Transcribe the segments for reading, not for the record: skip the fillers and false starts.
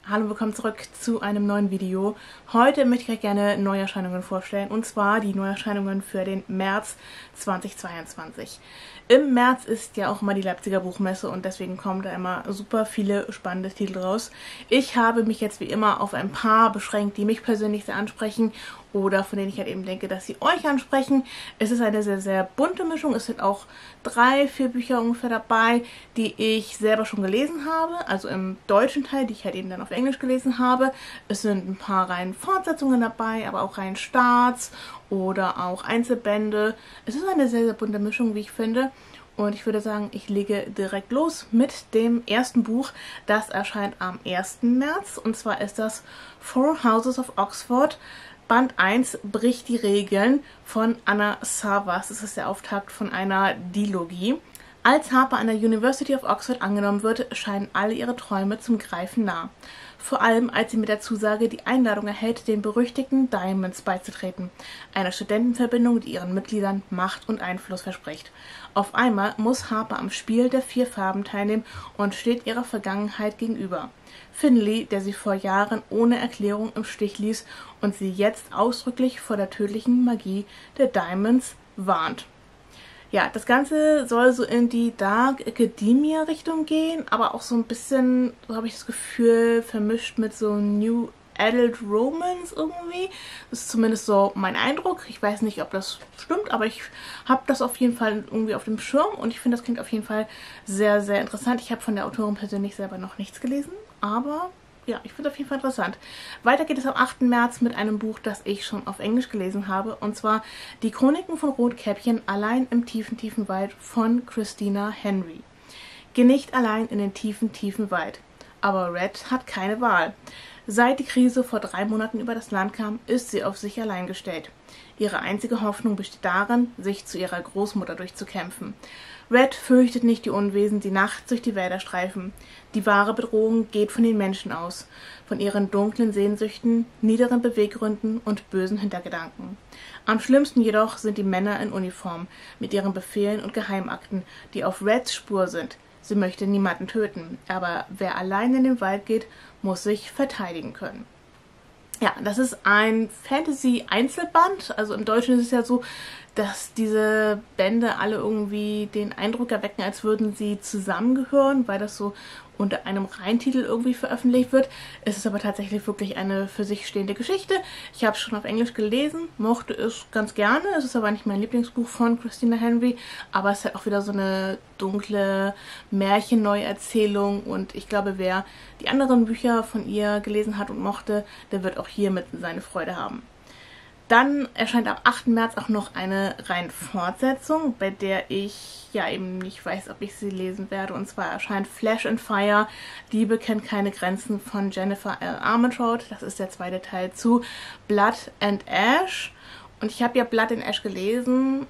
Hallo und willkommen zurück zu einem neuen Video. Heute möchte ich euch gerne Neuerscheinungen vorstellen, und zwar die Neuerscheinungen für den März 2022. Im März ist ja auch immer die Leipziger Buchmesse und deswegen kommen da immer super viele spannende Titel raus. Ich habe mich jetzt wie immer auf ein paar beschränkt, die mich persönlich sehr ansprechen oder von denen ich halt eben denke, dass sie euch ansprechen. Es ist eine sehr, sehr bunte Mischung. Es sind auch 3, 4 Bücher ungefähr dabei, die ich selber schon gelesen habe, also im deutschen Teil, die ich halt eben dann auf Englisch gelesen habe. Es sind ein paar Reihen Fortsetzungen dabei, aber auch Reihen Starts oder auch Einzelbände. Es ist eine sehr, sehr bunte Mischung, wie ich finde. Und ich würde sagen, ich lege direkt los mit dem ersten Buch. Das erscheint am 1. März. Und zwar ist das Four Houses of Oxford. Band 1 bricht die Regeln von Anna Savas. Das ist der Auftakt von einer Dilogie. Als Harper an der University of Oxford angenommen wird, scheinen alle ihre Träume zum Greifen nah. Vor allem, als sie mit der Zusage die Einladung erhält, den berüchtigten Diamonds beizutreten, einer Studentenverbindung, die ihren Mitgliedern Macht und Einfluss verspricht. Auf einmal muss Harper am Spiel der 4 Farben teilnehmen und steht ihrer Vergangenheit gegenüber. Finley, der sie vor Jahren ohne Erklärung im Stich ließ und sie jetzt ausdrücklich vor der tödlichen Magie der Diamonds warnt. Ja, das Ganze soll so in die Dark Academia Richtung gehen, aber auch so ein bisschen, so habe ich das Gefühl, vermischt mit so New Adult Romance irgendwie. Das ist zumindest so mein Eindruck. Ich weiß nicht, ob das stimmt, aber ich habe das auf jeden Fall irgendwie auf dem Schirm und ich finde, das klingt auf jeden Fall sehr, sehr interessant. Ich habe von der Autorin persönlich selber noch nichts gelesen, aber ja, ich finde es auf jeden Fall interessant. Weiter geht es am 8. März mit einem Buch, das ich schon auf Englisch gelesen habe, und zwar Die Chroniken von Rotkäppchen allein im tiefen, tiefen Wald von Christina Henry. Geh nicht allein in den tiefen, tiefen Wald. Aber Red hat keine Wahl. Seit die Krise vor 3 Monaten über das Land kam, ist sie auf sich allein gestellt. Ihre einzige Hoffnung besteht darin, sich zu ihrer Großmutter durchzukämpfen. Red fürchtet nicht die Unwesen, die nachts durch die Wälder streifen. Die wahre Bedrohung geht von den Menschen aus, von ihren dunklen Sehnsüchten, niederen Beweggründen und bösen Hintergedanken. Am schlimmsten jedoch sind die Männer in Uniform, mit ihren Befehlen und Geheimakten, die auf Reds Spur sind. Sie möchte niemanden töten, aber wer allein in den Wald geht, muss sich verteidigen können. Ja, das ist ein Fantasy-Einzelband. Also im Deutschen ist es ja so, dass diese Bände alle irgendwie den Eindruck erwecken, als würden sie zusammengehören, weil das so unter einem Reihentitel irgendwie veröffentlicht wird. Es ist aber tatsächlich wirklich eine für sich stehende Geschichte. Ich habe es schon auf Englisch gelesen, mochte es ganz gerne. Es ist aber nicht mein Lieblingsbuch von Christina Henry, aber es ist halt auch wieder so eine dunkle Märchenneuerzählung und ich glaube, wer die anderen Bücher von ihr gelesen hat und mochte, der wird auch hiermit seine Freude haben. Dann erscheint am 8. März auch noch eine Reihenfortsetzung, bei der ich ja eben nicht weiß, ob ich sie lesen werde. Und zwar erscheint Flash and Fire, Liebe kennt keine Grenzen von Jennifer L. Armentrout. Das ist der 2. Teil zu Blood and Ash. Und ich habe ja Blood and Ash gelesen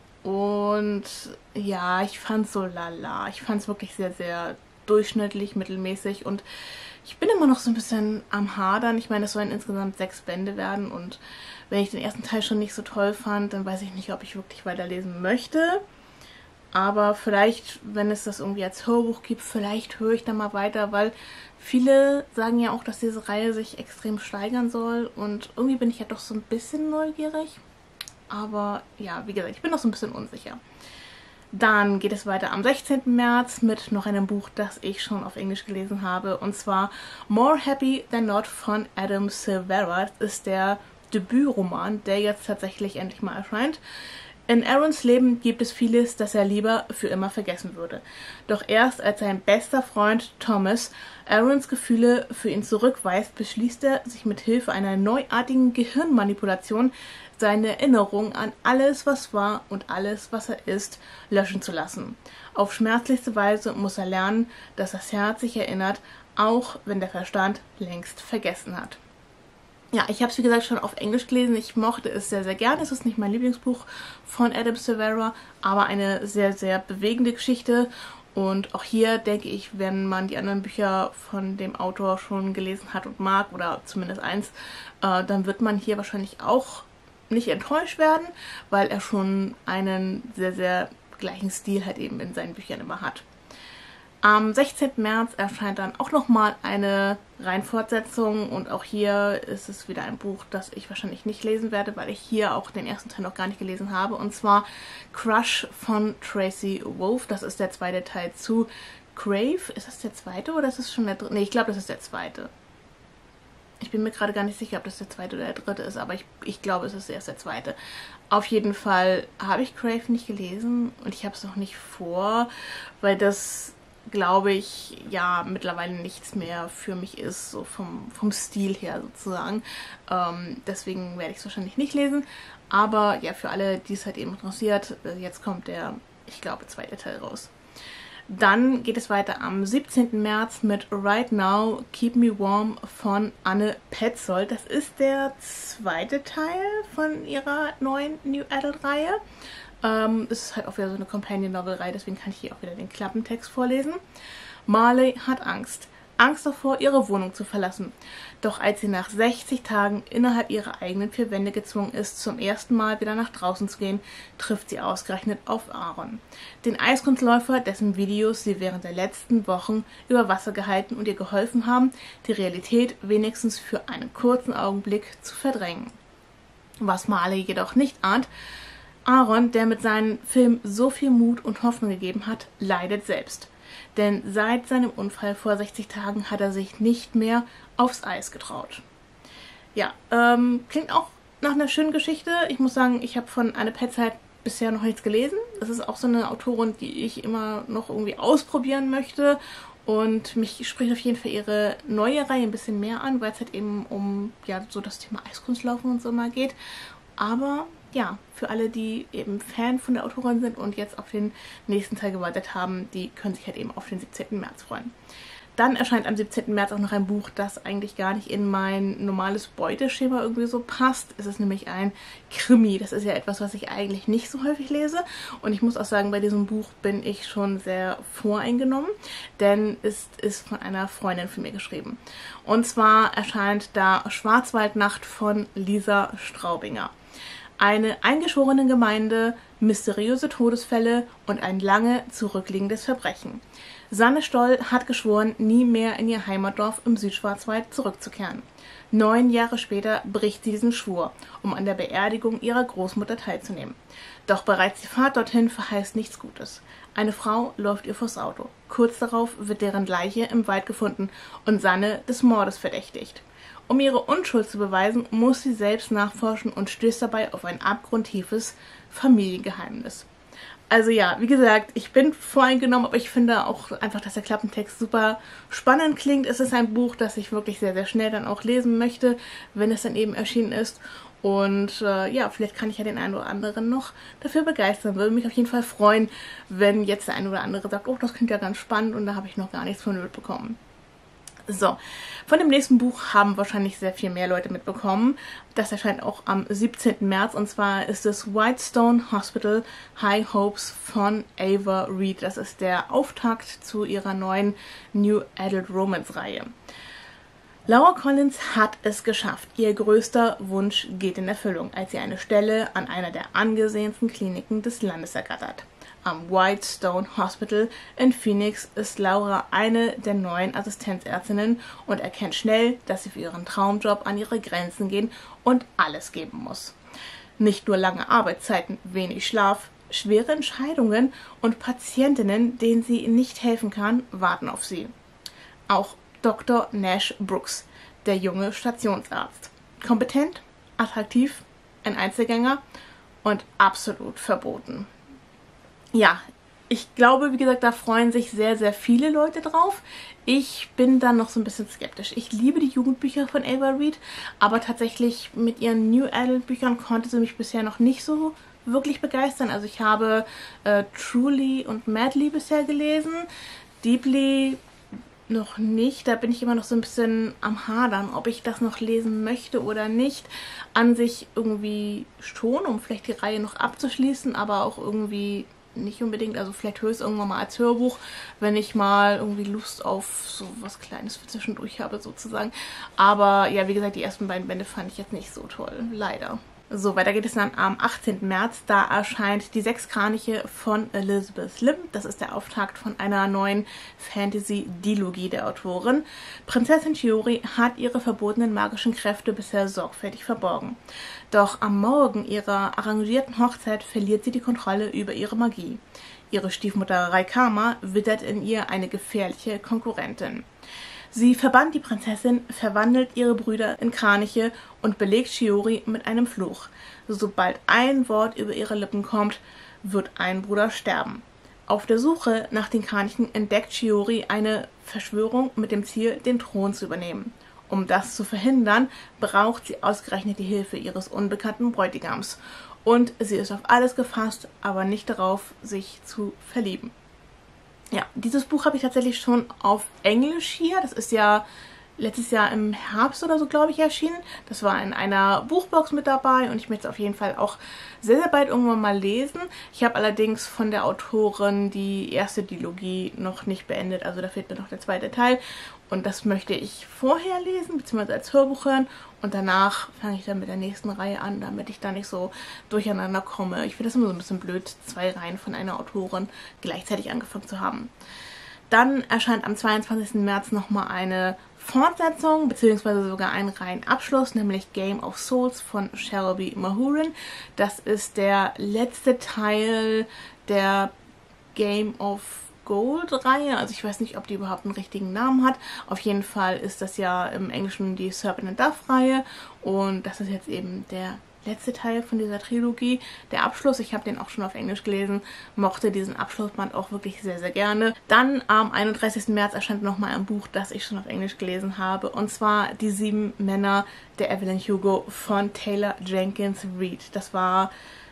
und ja, ich fand es so lala. Ich fand es wirklich sehr, sehr durchschnittlich, mittelmäßig und ich bin immer noch so ein bisschen am Hadern. Ich meine, es sollen insgesamt 6 Bände werden und wenn ich den ersten Teil schon nicht so toll fand, dann weiß ich nicht, ob ich wirklich weiterlesen möchte. Aber vielleicht, wenn es das irgendwie als Hörbuch gibt, vielleicht höre ich da mal weiter, weil viele sagen ja auch, dass diese Reihe sich extrem steigern soll und irgendwie bin ich ja doch so ein bisschen neugierig. Aber ja, wie gesagt, ich bin noch so ein bisschen unsicher. Dann geht es weiter am 16. März mit noch einem Buch, das ich schon auf Englisch gelesen habe, und zwar More Happy Than Not von Adam Silvera. Das ist der Debütroman, der jetzt tatsächlich endlich mal erscheint. In Aarons Leben gibt es vieles, das er lieber für immer vergessen würde. Doch erst als sein bester Freund Thomas Aarons Gefühle für ihn zurückweist, beschließt er, sich mit Hilfe einer neuartigen Gehirnmanipulation seine Erinnerung an alles, was war und alles, was er ist, löschen zu lassen. Auf schmerzlichste Weise muss er lernen, dass das Herz sich erinnert, auch wenn der Verstand längst vergessen hat. Ja, ich habe es wie gesagt schon auf Englisch gelesen. Ich mochte es sehr, sehr gerne. Es ist nicht mein Lieblingsbuch von Adam Silvera, aber eine sehr, sehr bewegende Geschichte. Und auch hier denke ich, wenn man die anderen Bücher von dem Autor schon gelesen hat und mag, oder zumindest eins, dann wird man hier wahrscheinlich auch nicht enttäuscht werden, weil er schon einen sehr, sehr gleichen Stil halt eben in seinen Büchern immer hat. Am 16. März erscheint dann auch nochmal eine Reihenfortsetzung und auch hier ist es wieder ein Buch, das ich wahrscheinlich nicht lesen werde, weil ich hier auch den ersten Teil noch gar nicht gelesen habe, und zwar Crush von Tracy Wolff. Das ist der zweite Teil zu Crave. Ist das der zweite oder ist das schon der dritte? Ne, ich glaube, das ist der zweite. Ich bin mir gerade gar nicht sicher, ob das der zweite oder der dritte ist, aber ich glaube, es ist erst der zweite. Auf jeden Fall habe ich Crave nicht gelesen und ich habe es noch nicht vor, weil das, glaube ich, ja mittlerweile nichts mehr für mich ist, so vom Stil her sozusagen. Deswegen werde ich es wahrscheinlich nicht lesen. Aber ja, für alle, die es halt eben interessiert, jetzt kommt der, ich glaube, zweite Teil raus. Dann geht es weiter am 17. März mit Right Now, Keep Me Warm von Anne Petzold. Das ist der zweite Teil von ihrer neuen New Adult-Reihe. Es ist halt auch wieder so eine Companion-Novel-Reihe, deswegen kann ich hier auch wieder den Klappentext vorlesen. Marley hat Angst. Angst davor, ihre Wohnung zu verlassen. Doch als sie nach 60 Tagen innerhalb ihrer eigenen 4 Wände gezwungen ist, zum ersten Mal wieder nach draußen zu gehen, trifft sie ausgerechnet auf Aaron, den Eiskunstläufer, dessen Videos sie während der letzten Wochen über Wasser gehalten und ihr geholfen haben, die Realität wenigstens für einen kurzen Augenblick zu verdrängen. Was Marley jedoch nicht ahnt: Aaron, der mit seinen Filmen so viel Mut und Hoffnung gegeben hat, leidet selbst. Denn seit seinem Unfall vor 60 Tagen hat er sich nicht mehr aufs Eis getraut. Ja, klingt auch nach einer schönen Geschichte. Ich muss sagen, ich habe von Anne Petzold bisher noch nichts gelesen. Das ist auch so eine Autorin, die ich immer noch irgendwie ausprobieren möchte. Und mich spricht auf jeden Fall ihre neue Reihe ein bisschen mehr an, weil es halt eben um ja so das Thema Eiskunstlaufen und so mal geht. Aber ja, für alle, die eben Fan von der Autorin sind und jetzt auf den nächsten Teil gewartet haben, die können sich halt eben auf den 17. März freuen. Dann erscheint am 17. März auch noch ein Buch, das eigentlich gar nicht in mein normales Beuteschema irgendwie so passt. Es ist nämlich ein Krimi. Das ist ja etwas, was ich eigentlich nicht so häufig lese. Und ich muss auch sagen, bei diesem Buch bin ich schon sehr voreingenommen, denn es ist von einer Freundin von mir geschrieben. Und zwar erscheint da Schwarzwaldnacht von Lisa Straubinger. Eine eingeschworene Gemeinde, mysteriöse Todesfälle und ein lange zurückliegendes Verbrechen. Sanne Stoll hat geschworen, nie mehr in ihr Heimatdorf im Südschwarzwald zurückzukehren. 9 Jahre später bricht sie diesen Schwur, um an der Beerdigung ihrer Großmutter teilzunehmen. Doch bereits die Fahrt dorthin verheißt nichts Gutes. Eine Frau läuft ihr vors Auto. Kurz darauf wird deren Leiche im Wald gefunden und Sanne des Mordes verdächtigt. Um ihre Unschuld zu beweisen, muss sie selbst nachforschen und stößt dabei auf ein abgrundtiefes Familiengeheimnis. Also ja, wie gesagt, ich bin voreingenommen, aber ich finde auch einfach, dass der Klappentext super spannend klingt. Es ist ein Buch, das ich wirklich sehr, sehr schnell dann auch lesen möchte, wenn es dann eben erschienen ist. Und ja, vielleicht kann ich ja den einen oder anderen noch dafür begeistern. Würde mich auf jeden Fall freuen, wenn jetzt der eine oder andere sagt, oh, das klingt ja ganz spannend und da habe ich noch gar nichts von mitbekommen. So, von dem nächsten Buch haben wahrscheinlich sehr viel mehr Leute mitbekommen. Das erscheint auch am 17. März und zwar ist es Whitestone Hospital High Hopes von Ava Reid. Das ist der Auftakt zu ihrer neuen New Adult Romance Reihe. Laura Collins hat es geschafft. Ihr größter Wunsch geht in Erfüllung, als sie eine Stelle an einer der angesehensten Kliniken des Landes ergattert. Am Whitestone Hospital in Phoenix ist Laura eine der neuen Assistenzärztinnen und erkennt schnell, dass sie für ihren Traumjob an ihre Grenzen gehen und alles geben muss. Nicht nur lange Arbeitszeiten, wenig Schlaf, schwere Entscheidungen und Patientinnen, denen sie nicht helfen kann, warten auf sie. Auch Dr. Nash Brooks, der junge Stationsarzt. Kompetent, attraktiv, ein Einzelgänger und absolut verboten. Ja, ich glaube, wie gesagt, da freuen sich sehr, sehr viele Leute drauf. Ich bin dann noch so ein bisschen skeptisch. Ich liebe die Jugendbücher von Ava Reid, aber tatsächlich mit ihren New Adult Büchern konnte sie mich bisher noch nicht so wirklich begeistern. Also ich habe Truly und Madly bisher gelesen, Deeply noch nicht. Da bin ich immer noch so ein bisschen am Hadern, ob ich das noch lesen möchte oder nicht. An sich irgendwie schon, um vielleicht die Reihe noch abzuschließen, aber auch irgendwie nicht unbedingt, also vielleicht höre ich es irgendwann mal als Hörbuch, wenn ich mal irgendwie Lust auf so was Kleines für zwischendurch habe sozusagen. Aber ja, wie gesagt, die ersten beiden Bände fand ich jetzt nicht so toll, leider. So, weiter geht es dann am 18. März. Da erscheint die 6 Kraniche von Elizabeth Lim. Das ist der Auftakt von einer neuen Fantasy-Dilogie der Autorin. Prinzessin Chiori hat ihre verbotenen magischen Kräfte bisher sorgfältig verborgen. Doch am Morgen ihrer arrangierten Hochzeit verliert sie die Kontrolle über ihre Magie. Ihre Stiefmutter Raikama wittert in ihr eine gefährliche Konkurrentin. Sie verbannt die Prinzessin, verwandelt ihre Brüder in Kraniche und belegt Chiori mit einem Fluch. Sobald ein Wort über ihre Lippen kommt, wird ein Bruder sterben. Auf der Suche nach den Kranichen entdeckt Chiori eine Verschwörung mit dem Ziel, den Thron zu übernehmen. Um das zu verhindern, braucht sie ausgerechnet die Hilfe ihres unbekannten Bräutigams. Und sie ist auf alles gefasst, aber nicht darauf, sich zu verlieben. Ja, dieses Buch habe ich tatsächlich schon auf Englisch hier. Das ist ja letztes Jahr im Herbst oder so, glaube ich, erschienen. Das war in einer Buchbox mit dabei und ich möchte es auf jeden Fall auch sehr, sehr bald irgendwann mal lesen. Ich habe allerdings von der Autorin die erste Dilogie noch nicht beendet. Also da fehlt mir noch der zweite Teil. Und das möchte ich vorher lesen, beziehungsweise als Hörbuch hören. Und danach fange ich dann mit der nächsten Reihe an, damit ich da nicht so durcheinander komme. Ich finde das immer so ein bisschen blöd, 2 Reihen von einer Autorin gleichzeitig angefangen zu haben. Dann erscheint am 22. März nochmal eine Fortsetzung, beziehungsweise sogar ein Reihenabschluss, nämlich Game of Souls von Shelby Mahurin. Das ist der letzte Teil der Game of Gold-Reihe. Also ich weiß nicht, ob die überhaupt einen richtigen Namen hat. Auf jeden Fall ist das ja im Englischen die Serpent and Dove-Reihe und das ist jetzt eben der letzte Teil von dieser Trilogie, der Abschluss. Ich habe den auch schon auf Englisch gelesen, mochte diesen Abschlussband auch wirklich sehr, sehr gerne. Dann am 31. März erscheint nochmal ein Buch, das ich schon auf Englisch gelesen habe, und zwar Die 7 Männer der Evelyn Hugo von Taylor Jenkins Reid. Das war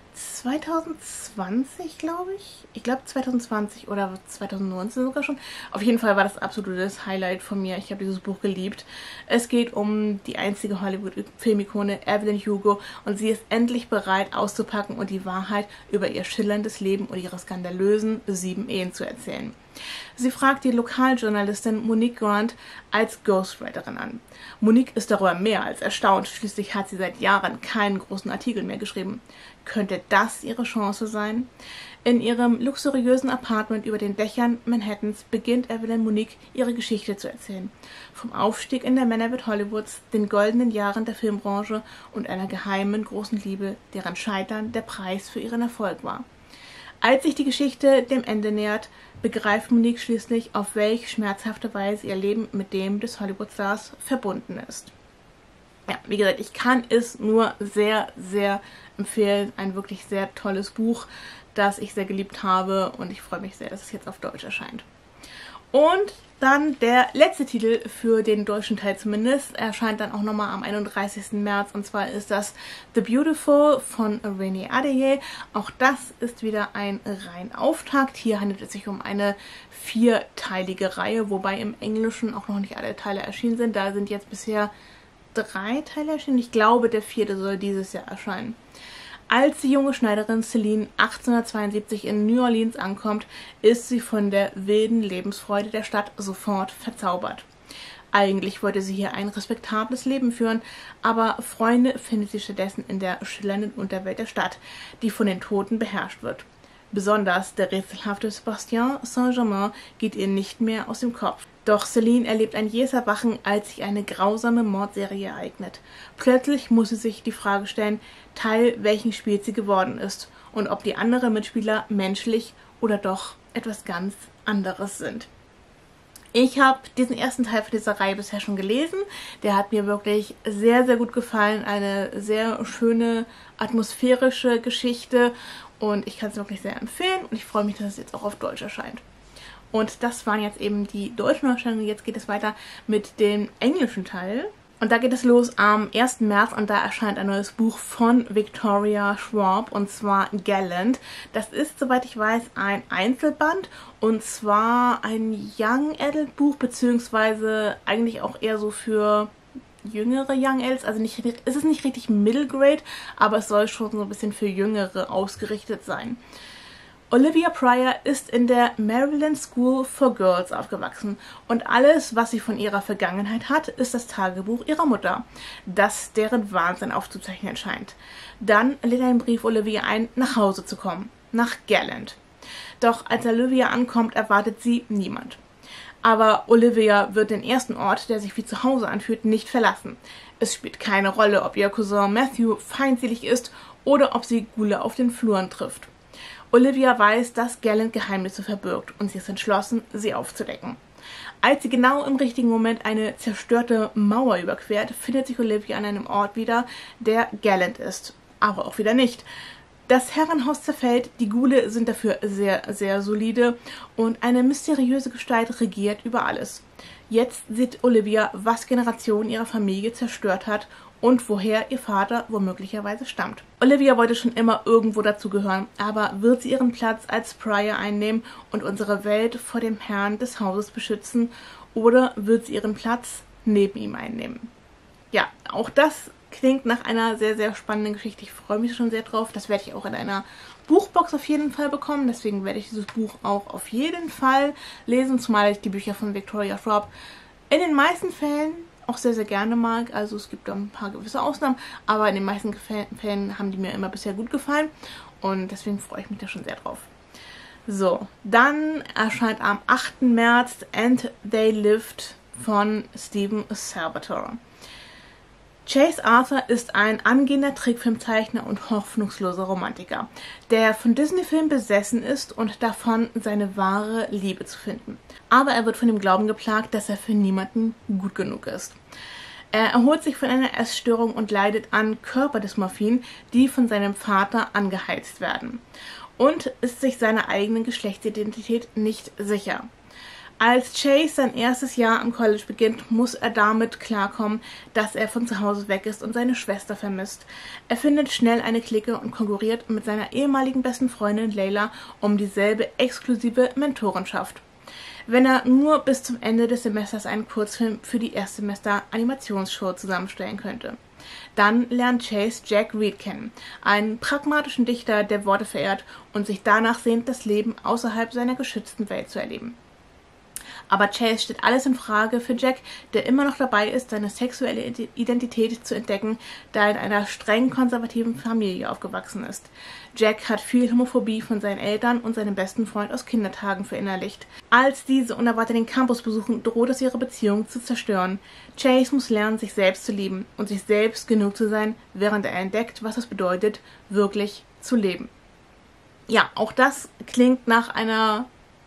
2020, glaube ich. Ich glaube 2020 oder 2019 sogar schon. Auf jeden Fall war das absolutes Highlight von mir. Ich habe dieses Buch geliebt. Es geht um die einzige Hollywood-Filmikone Evelyn Hugo und sie ist endlich bereit auszupacken und die Wahrheit über ihr schillerndes Leben und ihre skandalösen 7 Ehen zu erzählen. Sie fragt die Lokaljournalistin Monique Grant als Ghostwriterin an. Monique ist darüber mehr als erstaunt. Schließlich hat sie seit Jahren keinen großen Artikel mehr geschrieben. Könnte das ihre Chance sein? In ihrem luxuriösen Apartment über den Dächern Manhattans beginnt Evelyn Monique ihre Geschichte zu erzählen. Vom Aufstieg in der Männerwelt Hollywoods, den goldenen Jahren der Filmbranche und einer geheimen großen Liebe, deren Scheitern der Preis für ihren Erfolg war. Als sich die Geschichte dem Ende nähert, begreift Monique schließlich, auf welch schmerzhafte Weise ihr Leben mit dem des Hollywood-Stars verbunden ist. Ja, wie gesagt, ich kann es nur sehr, sehr empfehlen. Ein wirklich sehr tolles Buch, das ich sehr geliebt habe und ich freue mich sehr, dass es jetzt auf Deutsch erscheint. Und dann der letzte Titel für den deutschen Teil zumindest erscheint dann auch nochmal am 31. März und zwar ist das The Beautiful von Renée Ahdieh. Auch das ist wieder ein Reihenauftakt. Hier handelt es sich um eine 4-teilige Reihe, wobei im Englischen auch noch nicht alle Teile erschienen sind. Da sind jetzt bisher 3 Teile erschienen. Ich glaube, der 4. soll dieses Jahr erscheinen. Als die junge Schneiderin Celine 1872 in New Orleans ankommt, ist sie von der wilden Lebensfreude der Stadt sofort verzaubert. Eigentlich wollte sie hier ein respektables Leben führen, aber Freunde findet sie stattdessen in der schillernden Unterwelt der Stadt, die von den Toten beherrscht wird. Besonders der rätselhafte Bastien Saint-Germain geht ihr nicht mehr aus dem Kopf. Doch Celine erlebt ein jähes Erwachen, als sich eine grausame Mordserie ereignet. Plötzlich muss sie sich die Frage stellen, Teil welchen Spiels sie geworden ist und ob die anderen Mitspieler menschlich oder doch etwas ganz anderes sind. Ich habe diesen ersten Teil für diese Reihe bisher schon gelesen. Der hat mir wirklich sehr, sehr gut gefallen. Eine sehr schöne, atmosphärische Geschichte und ich kann es wirklich sehr empfehlen und ich freue mich, dass es jetzt auch auf Deutsch erscheint. Und das waren jetzt eben die deutschen Erscheinungen. Jetzt geht es weiter mit dem englischen Teil. Und da geht es los am 1. März und da erscheint ein neues Buch von Victoria Schwab und zwar Gallant. Das ist, soweit ich weiß, ein Einzelband und zwar ein Young Adult Buch, beziehungsweise eigentlich auch eher so für jüngere Young Adults. Also es ist nicht richtig Middle Grade, aber es soll schon so ein bisschen für Jüngere ausgerichtet sein. Olivia Pryor ist in der Maryland School for Girls aufgewachsen und alles, was sie von ihrer Vergangenheit hat, ist das Tagebuch ihrer Mutter, das deren Wahnsinn aufzuzeichnen scheint. Dann lädt ein Brief Olivia ein, nach Hause zu kommen, nach Garland. Doch als Olivia ankommt, erwartet sie niemand. Aber Olivia wird den ersten Ort, der sich wie zu Hause anfühlt, nicht verlassen. Es spielt keine Rolle, ob ihr Cousin Matthew feindselig ist oder ob sie Ghule auf den Fluren trifft. Olivia weiß, dass Garland Geheimnisse verbirgt und sie ist entschlossen, sie aufzudecken. Als sie genau im richtigen Moment eine zerstörte Mauer überquert, findet sich Olivia an einem Ort wieder, der Garland ist. Aber auch wieder nicht. Das Herrenhaus zerfällt, die Ghule sind dafür sehr, sehr solide und eine mysteriöse Gestalt regiert über alles. Jetzt sieht Olivia, was Generationen ihrer Familie zerstört hat und woher ihr Vater womöglicherweise stammt. Olivia wollte schon immer irgendwo dazugehören, aber wird sie ihren Platz als Pryor einnehmen und unsere Welt vor dem Herrn des Hauses beschützen, oder wird sie ihren Platz neben ihm einnehmen? Ja, auch das klingt nach einer sehr, sehr spannenden Geschichte. Ich freue mich schon sehr drauf. Das werde ich auch in einer Buchbox auf jeden Fall bekommen. Deswegen werde ich dieses Buch auch auf jeden Fall lesen, zumal ich die Bücher von Victoria Schwab in den meisten Fällen auch sehr, sehr gerne mag. Also es gibt da ein paar gewisse Ausnahmen, aber in den meisten Fällen haben die mir immer bisher gut gefallen und deswegen freue ich mich da schon sehr drauf. So, dann erscheint am 8. März And They Lived von Stephen Salvatore. Chase Arthur ist ein angehender Trickfilmzeichner und hoffnungsloser Romantiker, der von Disney-Filmen besessen ist und davon, seine wahre Liebe zu finden. Aber er wird von dem Glauben geplagt, dass er für niemanden gut genug ist. Er erholt sich von einer Essstörung und leidet an Körperdysmorphien, die von seinem Vater angeheizt werden. Und ist sich seiner eigenen Geschlechtsidentität nicht sicher. Als Chase sein erstes Jahr am College beginnt, muss er damit klarkommen, dass er von zu Hause weg ist und seine Schwester vermisst. Er findet schnell eine Clique und konkurriert mit seiner ehemaligen besten Freundin Layla um dieselbe exklusive Mentorenschaft. Wenn er nur bis zum Ende des Semesters einen Kurzfilm für die Erstsemester-Animationsshow zusammenstellen könnte. Dann lernt Chase Jack Reed kennen, einen pragmatischen Dichter, der Worte verehrt und sich danach sehnt, das Leben außerhalb seiner geschützten Welt zu erleben. Aber Chase stellt alles in Frage für Jack, der immer noch dabei ist, seine sexuelle Identität zu entdecken, da er in einer streng konservativen Familie aufgewachsen ist. Jack hat viel Homophobie von seinen Eltern und seinem besten Freund aus Kindertagen verinnerlicht. Als diese unerwartet den Campus besuchen, droht es ihre Beziehung zu zerstören. Chase muss lernen, sich selbst zu lieben und sich selbst genug zu sein, während er entdeckt, was es bedeutet, wirklich zu leben. Ja, auch das klingt nach einer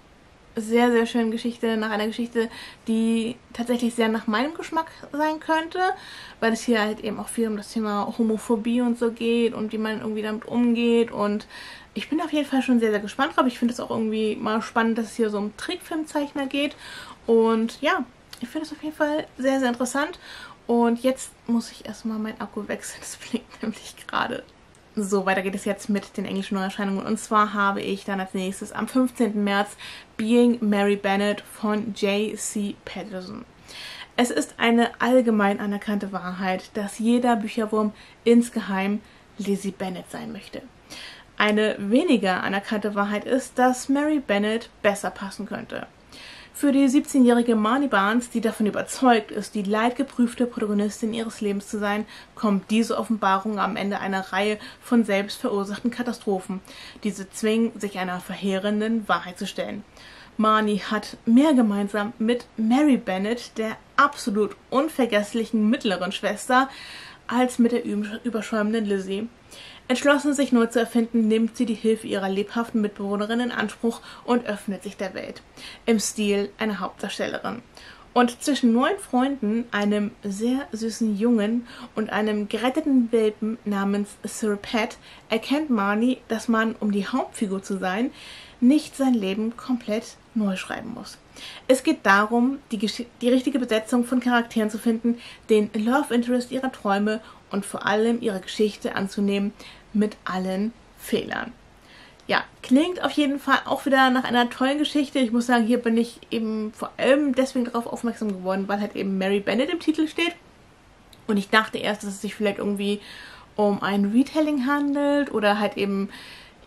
sehr, sehr schöne Geschichte, nach einer Geschichte, die tatsächlich sehr nach meinem Geschmack sein könnte, weil es hier halt eben auch viel um das Thema Homophobie und so geht und wie man irgendwie damit umgeht, und ich bin auf jeden Fall schon sehr, sehr gespannt drauf. Ich finde es auch irgendwie mal spannend, dass es hier so um Trickfilmzeichner geht, und ja, ich finde es auf jeden Fall sehr, sehr interessant. Und jetzt muss ich erstmal meinen Akku wechseln, das blinkt nämlich gerade. So, weiter geht es jetzt mit den englischen Neuerscheinungen. Und zwar habe ich dann als nächstes am 15. März Being Mary Bennet von J.C. Patterson. Es ist eine allgemein anerkannte Wahrheit, dass jeder Bücherwurm insgeheim Lizzie Bennet sein möchte. Eine weniger anerkannte Wahrheit ist, dass Mary Bennet besser passen könnte. Für die 17-jährige Marnie Barnes, die davon überzeugt ist, die leidgeprüfte Protagonistin ihres Lebens zu sein, kommt diese Offenbarung am Ende einer Reihe von selbst verursachten Katastrophen, die sie zwingen, sich einer verheerenden Wahrheit zu stellen. Marnie hat mehr gemeinsam mit Mary Bennet, der absolut unvergesslichen mittleren Schwester, als mit der überschäumenden Lizzie. Entschlossen, sich neu zu erfinden, nimmt sie die Hilfe ihrer lebhaften Mitbewohnerin in Anspruch und öffnet sich der Welt. Im Stil einer Hauptdarstellerin. Und zwischen 9 Freunden, einem sehr süßen Jungen und einem geretteten Welpen namens Sir Pat, erkennt Marnie, dass man, um die Hauptfigur zu sein, nicht sein Leben komplett neu schreiben muss. Es geht darum, die richtige Besetzung von Charakteren zu finden, den Love Interest ihrer Träume und vor allem ihre Geschichte anzunehmen, mit allen Fehlern. Ja, klingt auf jeden Fall auch wieder nach einer tollen Geschichte. Ich muss sagen, hier bin ich eben vor allem deswegen darauf aufmerksam geworden, weil halt eben Mary Bennet im Titel steht. Und ich dachte erst, dass es sich vielleicht irgendwie um ein Retelling handelt oder halt eben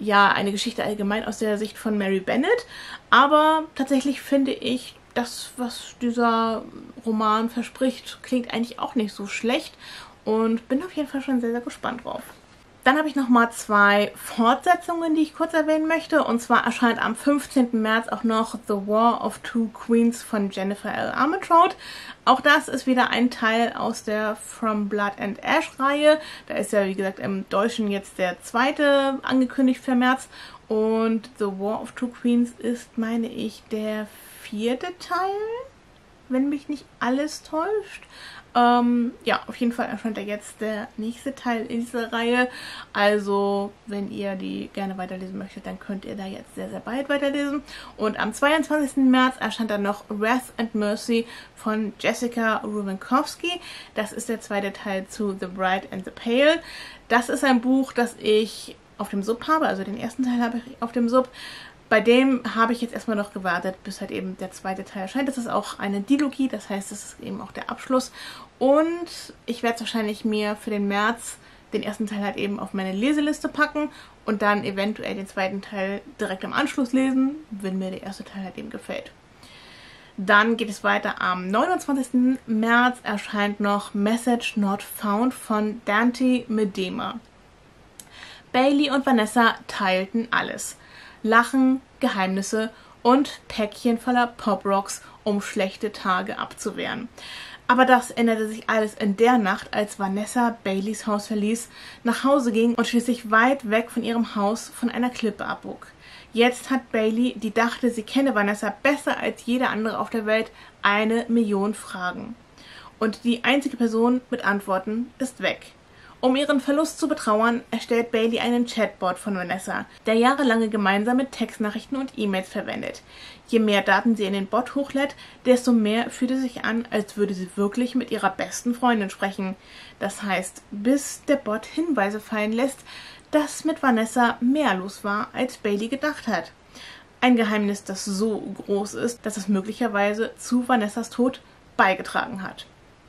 ja eine Geschichte allgemein aus der Sicht von Mary Bennett. Aber tatsächlich finde ich, das, was dieser Roman verspricht, klingt eigentlich auch nicht so schlecht und bin auf jeden Fall schon sehr, sehr gespannt drauf. Dann habe ich nochmal 2 Fortsetzungen, die ich kurz erwähnen möchte. Und zwar erscheint am 15. März auch noch The War of Two Queens von Jennifer L. Armentrout. Auch das ist wieder ein Teil aus der From Blood and Ash Reihe. Da ist ja, wie gesagt, im Deutschen jetzt der 2. angekündigt für März. Und The War of Two Queens ist, meine ich, der 4. Teil, wenn mich nicht alles täuscht. Ja, auf jeden Fall erscheint ja jetzt der nächste Teil in dieser Reihe. Also, wenn ihr die gerne weiterlesen möchtet, dann könnt ihr da jetzt sehr, sehr bald weiterlesen. Und am 22. März erscheint dann noch Wrath and Mercy von Jessica Rubinkowski. Das ist der 2. Teil zu The Bride and the Pale. Das ist ein Buch, das ich auf dem Sub habe. Also den ersten Teil habe ich auf dem Sub. Bei dem habe ich jetzt erstmal noch gewartet, bis halt eben der 2. Teil erscheint. Das ist auch eine Dilogie, das heißt, das ist eben auch der Abschluss. Und ich werde es wahrscheinlich mir für den März den ersten Teil halt eben auf meine Leseliste packen und dann eventuell den 2. Teil direkt im Anschluss lesen, wenn mir der erste Teil halt eben gefällt. Dann geht es weiter am 29. März erscheint noch Message Not Found von Dante Medema. Bailey und Vanessa teilten alles. Lachen, Geheimnisse und Päckchen voller Pop-Rocks, um schlechte Tage abzuwehren. Aber das änderte sich alles in der Nacht, als Vanessa Baileys Haus verließ, nach Hause ging und schließlich weit weg von ihrem Haus von einer Klippe abbog. Jetzt hat Bailey, die dachte, sie kenne Vanessa besser als jede andere auf der Welt, 1 Million Fragen. Und die einzige Person mit Antworten ist weg. Um ihren Verlust zu betrauern, erstellt Bailey einen Chatbot von Vanessa, der jahrelange gemeinsame Textnachrichten und E-Mails verwendet. Je mehr Daten sie in den Bot hochlädt, desto mehr fühlt es sich an, als würde sie wirklich mit ihrer besten Freundin sprechen. Das heißt, bis der Bot Hinweise fallen lässt, dass mit Vanessa mehr los war, als Bailey gedacht hat. Ein Geheimnis, das so groß ist, dass es möglicherweise zu Vanessas Tod beigetragen hat.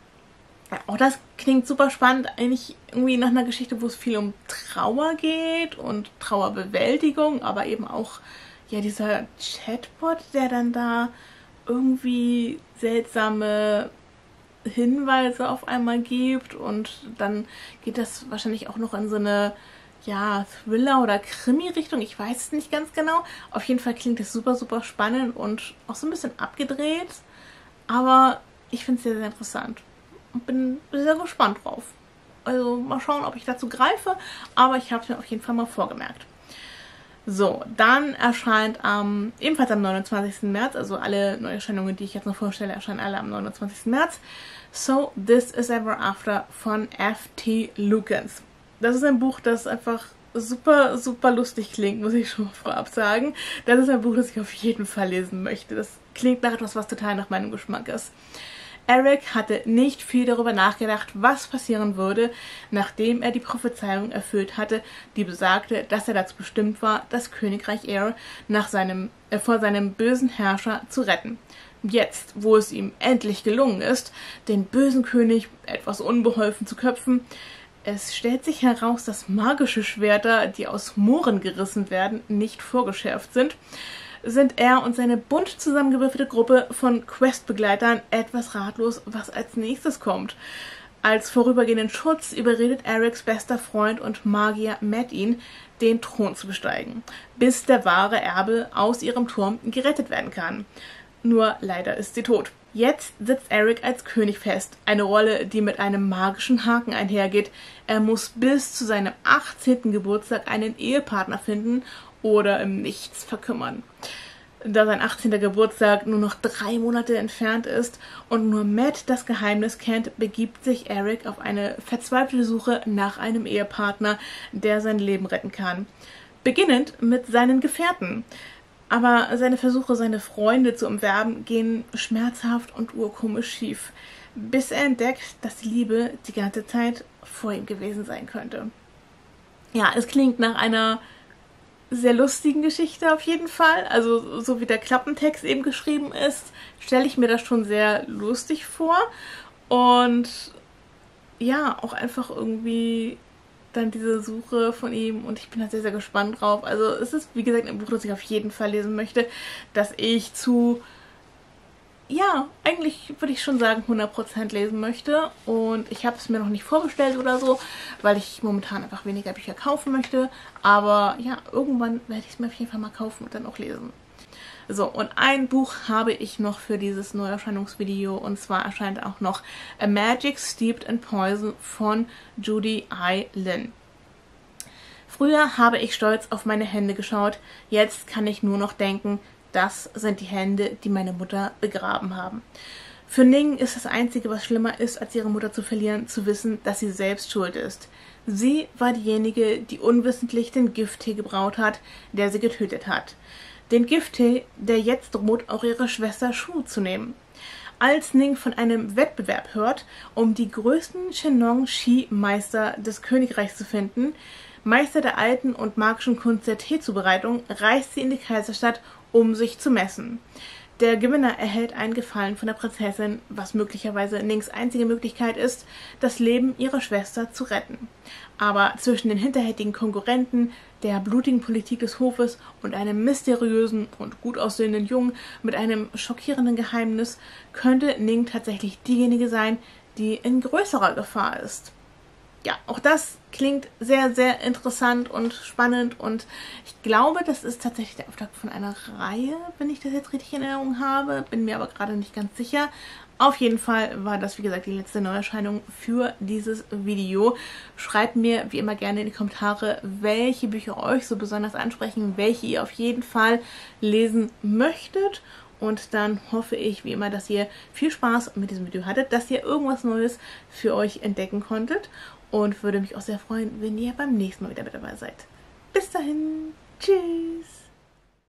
Auch das klingt super spannend, eigentlich irgendwie nach einer Geschichte, wo es viel um Trauer geht und Trauerbewältigung, aber eben auch ja dieser Chatbot, der dann da irgendwie seltsame Hinweise auf einmal gibt und dann geht das wahrscheinlich auch noch in so eine ja, Thriller- oder Krimi-Richtung, ich weiß es nicht ganz genau. Auf jeden Fall klingt es super, super spannend und auch so ein bisschen abgedreht, aber ich finde es sehr, sehr interessant. Und bin sehr gespannt drauf. Also mal schauen, ob ich dazu greife, aber ich habe es mir auf jeden Fall mal vorgemerkt. So, dann erscheint ebenfalls am 29. März, also alle Neuerscheinungen, die ich jetzt noch vorstelle, erscheinen alle am 29. März. So, This Is Ever After von F.T. Lukens. Das ist ein Buch, das einfach super, super lustig klingt, muss ich schon mal vorab sagen. Das ist ein Buch, das ich auf jeden Fall lesen möchte. Das klingt nach etwas, was total nach meinem Geschmack ist. Eric hatte nicht viel darüber nachgedacht, was passieren würde, nachdem er die Prophezeiung erfüllt hatte, die besagte, dass er dazu bestimmt war, das Königreich Air vor seinem bösen Herrscher zu retten. Jetzt, wo es ihm endlich gelungen ist, den bösen König etwas unbeholfen zu köpfen, es stellt sich heraus, dass magische Schwerter, die aus Mooren gerissen werden, nicht vorgeschärft sind er und seine bunt zusammengewürfelte Gruppe von Questbegleitern etwas ratlos, was als nächstes kommt. Als vorübergehenden Schutz überredet Erics bester Freund und Magier Matt ihn, den Thron zu besteigen, bis der wahre Erbe aus ihrem Turm gerettet werden kann. Nur leider ist sie tot. Jetzt sitzt Eric als König fest, eine Rolle, die mit einem magischen Haken einhergeht. Er muss bis zu seinem 18. Geburtstag einen Ehepartner finden oder im Nichts verkümmern. Da sein 18. Geburtstag nur noch 3 Monate entfernt ist und nur Matt das Geheimnis kennt, begibt sich Eric auf eine verzweifelte Suche nach einem Ehepartner, der sein Leben retten kann. Beginnend mit seinen Gefährten. Aber seine Versuche, seine Freunde zu umwerben, gehen schmerzhaft und urkomisch schief, bis er entdeckt, dass die Liebe die ganze Zeit vor ihm gewesen sein könnte. Ja, es klingt nach einer sehr lustigen Geschichte auf jeden Fall. Also so wie der Klappentext eben geschrieben ist, stelle ich mir das schon sehr lustig vor. Und ja, auch einfach irgendwie dann diese Suche von ihm und ich bin da sehr, sehr gespannt drauf. Also es ist, wie gesagt, ein Buch, das ich auf jeden Fall lesen möchte, das ich zu, ja, eigentlich würde ich schon sagen 100% lesen möchte und ich habe es mir noch nicht vorbestellt oder so, weil ich momentan einfach weniger Bücher kaufen möchte, aber ja, irgendwann werde ich es mir auf jeden Fall mal kaufen und dann auch lesen. So, und ein Buch habe ich noch für dieses Neuerscheinungsvideo und zwar erscheint auch noch A Magic Steeped in Poison von Judy I. Lin. Früher habe ich stolz auf meine Hände geschaut, jetzt kann ich nur noch denken, das sind die Hände, die meine Mutter begraben haben. Für Ning ist das Einzige, was schlimmer ist, als ihre Mutter zu verlieren, zu wissen, dass sie selbst schuld ist. Sie war diejenige, die unwissentlich den Gifttee gebraut hat, der sie getötet hat. Den Gifttee, der jetzt droht, auch ihre Schwester Shu zu nehmen. Als Ning von einem Wettbewerb hört, um die größten Shenong-Shi-Meister des Königreichs zu finden, Meister der alten und magischen Kunst der Teezubereitung, reist sie in die Kaiserstadt, um sich zu messen. Der Gewinner erhält einen Gefallen von der Prinzessin, was möglicherweise Nings einzige Möglichkeit ist, das Leben ihrer Schwester zu retten. Aber zwischen den hinterhältigen Konkurrenten, der blutigen Politik des Hofes und einem mysteriösen und gut aussehenden Jungen mit einem schockierenden Geheimnis könnte Ning tatsächlich diejenige sein, die in größerer Gefahr ist. Ja, auch das klingt sehr, sehr interessant und spannend und ich glaube, das ist tatsächlich der Auftakt von einer Reihe, wenn ich das jetzt richtig in Erinnerung habe, bin mir aber gerade nicht ganz sicher. Auf jeden Fall war das, wie gesagt, die letzte Neuerscheinung für dieses Video. Schreibt mir wie immer gerne in die Kommentare, welche Bücher euch so besonders ansprechen, welche ihr auf jeden Fall lesen möchtet. Und dann hoffe ich, wie immer, dass ihr viel Spaß mit diesem Video hattet, dass ihr irgendwas Neues für euch entdecken konntet. Und würde mich auch sehr freuen, wenn ihr beim nächsten Mal wieder mit dabei seid. Bis dahin, tschüss!